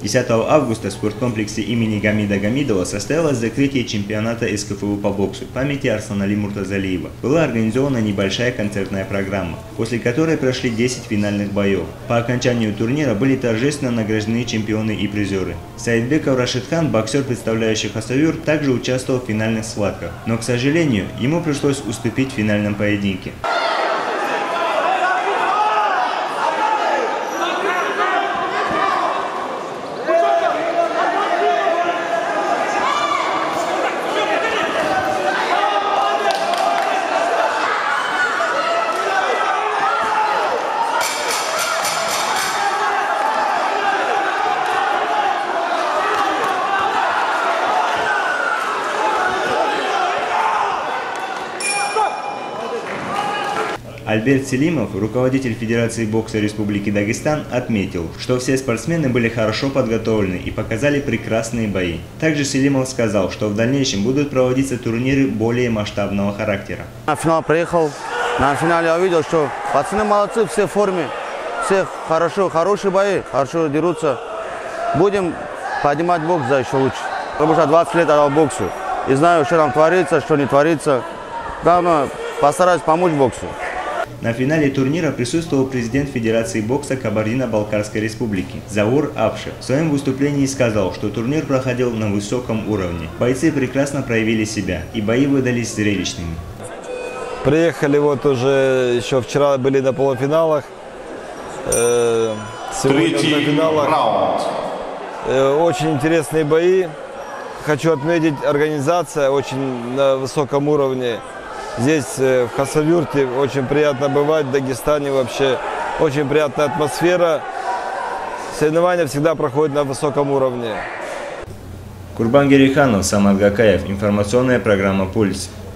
10 августа в спорткомплексе имени Гамида Гамидова состоялось закрытие чемпионата СКФУ по боксу в памяти Арсланали Муртазалиева. Была организована небольшая концертная программа, после которой прошли 10 финальных боев. По окончанию турнира были торжественно награждены чемпионы и призеры. Саидбеков Рашидхан, боксер, представляющий Хасавюрт, также участвовал в финальных схватках, но, к сожалению, ему пришлось уступить в финальном поединке. Альберт Селимов, руководитель Федерации бокса Республики Дагестан, отметил, что все спортсмены были хорошо подготовлены и показали прекрасные бои. Также Селимов сказал, что в дальнейшем будут проводиться турниры более масштабного характера. На финал приехал, на финале я увидел, что пацаны молодцы, все в форме, все хорошие бои, хорошо дерутся. Будем поднимать бокс еще лучше, потому что 20 лет отдал боксу и знаю, что там творится, что не творится. Главное, постараюсь помочь боксу. На финале турнира присутствовал президент Федерации бокса Кабардино-Балкарской республики Заур Апшев. В своем выступлении сказал, что турнир проходил на высоком уровне. Бойцы прекрасно проявили себя, и бои выдались зрелищными. Приехали вот уже, еще вчера были на полуфиналах, сегодня на финалах. Очень интересные бои. Хочу отметить, организация очень на высоком уровне. Здесь, в Хасавюрте, очень приятно бывать, в Дагестане вообще очень приятная атмосфера. Соревнования всегда проходят на высоком уровне. Курбан Гериханов, Самат Гакаев. Информационная программа «Пульс».